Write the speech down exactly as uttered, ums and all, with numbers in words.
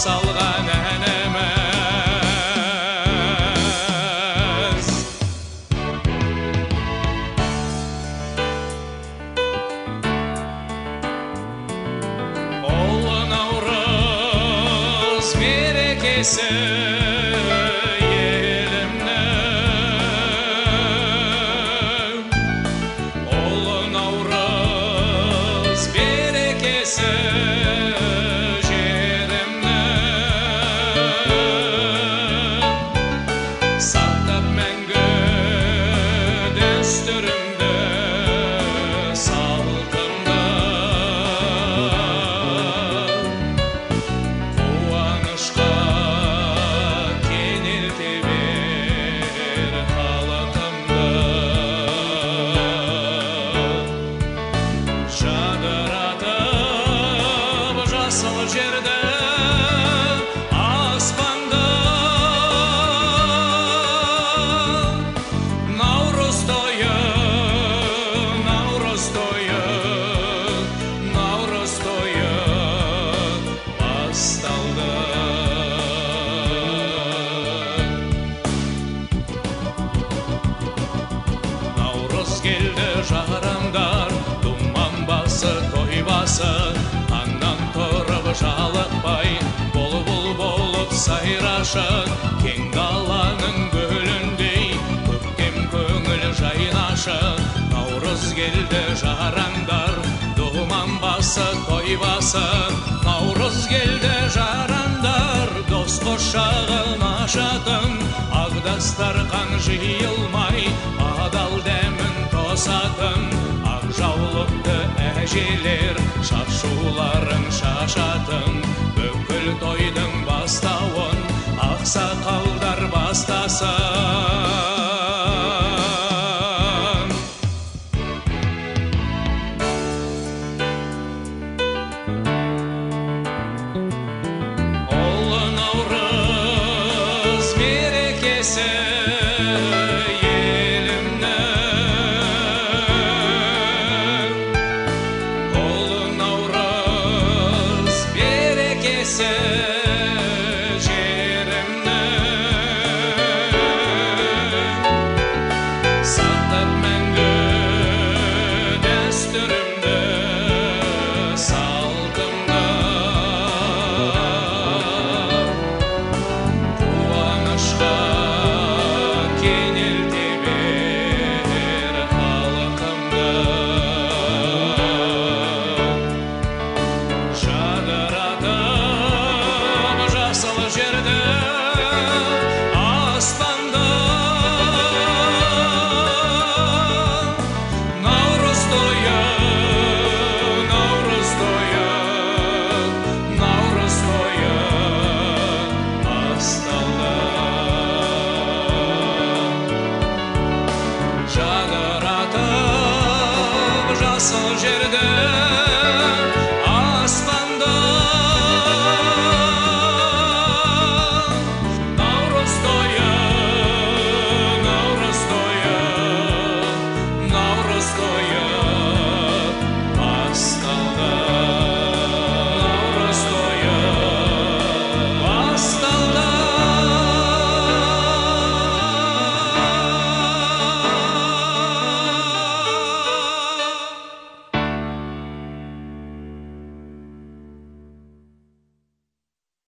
салған әніміз. Ұлы Наурыз мерекесі жерді аспанда Наурыз тойы, Наурыз тойы, Наурыз тойы басталды. Наурыз келді жарандар, думан басы, той басы, жалықпай, бол-бол болып сайрашын, кең даланың гүліндей, көктем көңіл жайнашын. Наурыз келді жарандар, думан басы, той басы. Наурыз келді жарандар, дос құшағын ашатын, ақ-дастархан жиылмай, адал дәмін тосатын. Ақ жаулықты әжелер шашуларын шашатын, бүкіл тойдың бастауын ақсақалдар бастасын.